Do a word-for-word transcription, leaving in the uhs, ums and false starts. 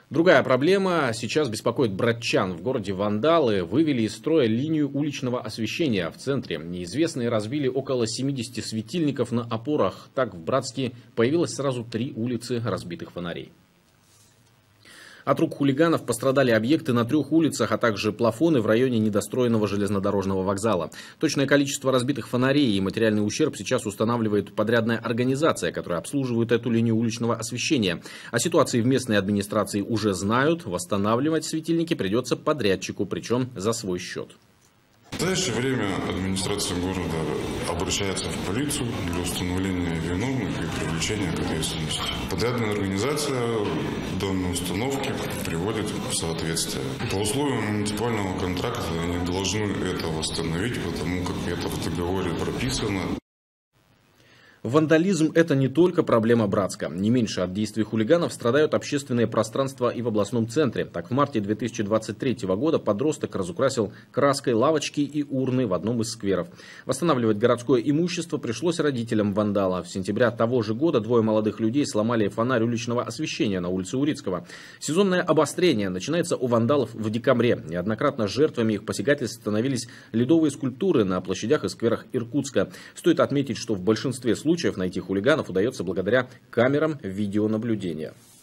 Другая проблема сейчас беспокоит братчан. В городе вандалы вывели из строя линию уличного освещения в центре. Неизвестные разбили около семидесяти светильников на опорах. Так в Братске появилось сразу три улицы разбитых фонарей. От рук хулиганов пострадали объекты на трех улицах, а также плафоны в районе недостроенного железнодорожного вокзала. Точное количество разбитых фонарей и материальный ущерб сейчас устанавливает подрядная организация, которая обслуживает эту линию уличного освещения. О ситуации в местной администрации уже знают. Восстанавливать светильники придется подрядчику, причем за свой счет. В настоящее время администрация города обращается в полицию для установления виновных и привлечения к ответственности. Подрядная организация данной установки приводит в соответствие. По условиям муниципального контракта они должны это восстановить, потому как это в договоре прописано. Вандализм – это не только проблема Братска. Не меньше от действий хулиганов страдают общественные пространства и в областном центре. Так, в марте две тысячи двадцать третьего года подросток разукрасил краской лавочки и урны в одном из скверов. Восстанавливать городское имущество пришлось родителям вандала. В сентябре того же года двое молодых людей сломали фонарь уличного освещения на улице Урицкого. Сезонное обострение начинается у вандалов в декабре. Неоднократно жертвами их посягательств становились ледовые скульптуры на площадях и скверах Иркутска. Стоит отметить, что в большинстве случаев найти хулиганов удается благодаря камерам видеонаблюдения.